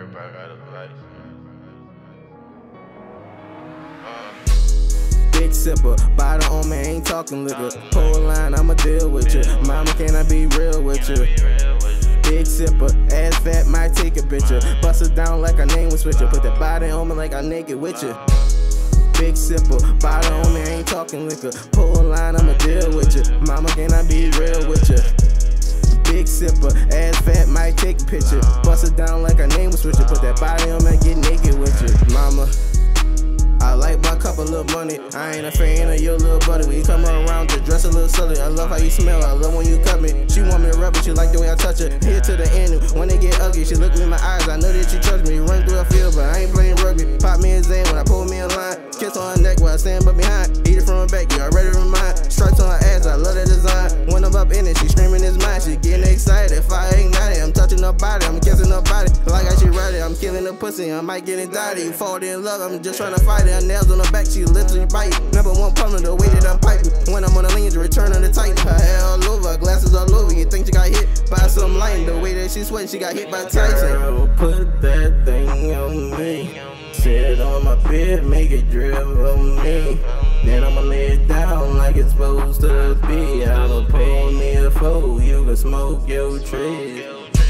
Everybody got a life. Big sipper, bottle on me, ain't talking liquor. Whole line, I'ma deal with you. Mama, can I be real with you? Big sipper, ass fat, might take a picture. Bust it down like her name was Switcher. Put that body on me like I naked with you. Big sipper, bottle on me, ain't talking liquor. Whole line, I'ma deal with you. Mama, can I be real with you? Big sipper, ass fat, might take a picture. Bust it down like her name was Switcher. Put that body on me, get naked with you. Mama, I like my cup of little money. I ain't a fan of your little buddy. When you come around to dress a little silly. I love how you smell, I love when you cut me. She want me to rub it, she like the way I touch her. Here to the end, when they get ugly, she look me in my eyes. I know that she trust me. Run through a field, but I ain't playing rugby. Pop me a Zan when I pull me a line. Kiss on her neck while I stand but behind. Eat it from her back, you already remind. Stripes on her ass, I love that design. When I'm up in it, she screaming it's mine. She getting excited, if I ignite it, I'm touching her body, I'm kissing her body. Like I she ready, I'm killing her pussy, I might get it dirty. Fall in love, I'm just trying to fight it. Her nails on her back, she literally bite. Number one problem, the way that I'm piping. When I'm on the lean, to return on the tight. Her hair all over, glasses all over. You think she got hit by some light? The way that she sweat, she got hit by Tyson. Girl, put that thing on me. Sit on my bed, make it drip on me. Then I'ma lay it down like it's supposed to be. I'ma pull me a foe, you can smoke your trees.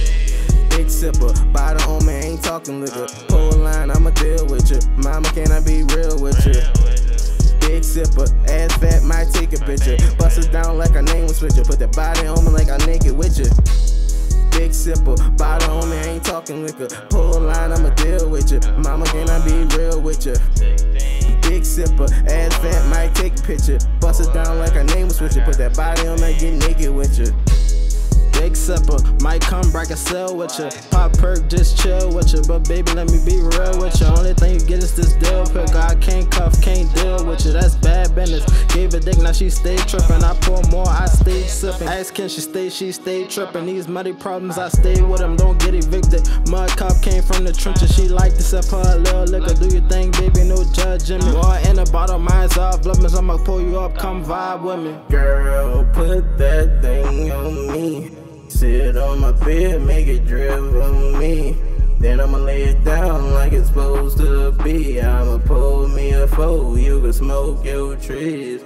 Big sipper, bottle on me, ain't talking liquor. Whole line, I'ma deal with you. Mama, can I be real with you? Big sipper, ass fat, might take a picture. Bust it down like her name was Switcher. Put that body on me like I naked with you. Big sipper, bottle on me, ain't talking liquor. Whole line, I'ma deal with you. Mama, can I be real with you? Big sipper, ass fat, might take a picture. Bust it down like her name was Switcher. Put that body on me, get naked with you. Big sipper, might come break a cell with you. Pop perk, just chill with you. But baby, let me be real with you. Only thing you get is this deal pick. I can't cuff, can't deal with you. That's bad business. Gave a dick, now she stay tripping. I pour more, I stay sipping. Ask can she stay tripping. These muddy problems, I stay with them. Don't get evicted. Mud cup came from the trenches. She like to sip her a little liquor. Do your thing, baby, no judging me. Boy, in the bottle, mine's off limits. I'ma pull you up, come vibe with me. Girl, put that thing on me. Sit on my bed, make it drip on me. Then I'ma lay it down like it's supposed to be. I'ma pull me a foe, you can smoke your trees.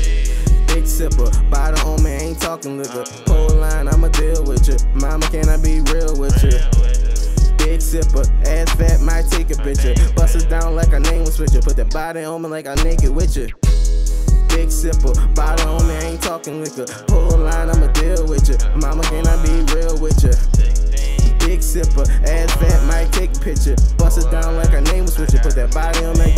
Big sipper, bottle on me, ain't talking liquor. Whole line, I'ma deal with you. Mama, can I be real with you? Big sipper, ass fat, might take a picture. Bust it down like her name was Switcher. Put that body on me like I naked with you. Big sipper, bottle on me, ain't talking liquor. Whole line, I'ma deal with you. Mama, can I be real with you? Big sipper, ass fat, might take a picture. Bust it down like her name was Switcher. Put that body on me.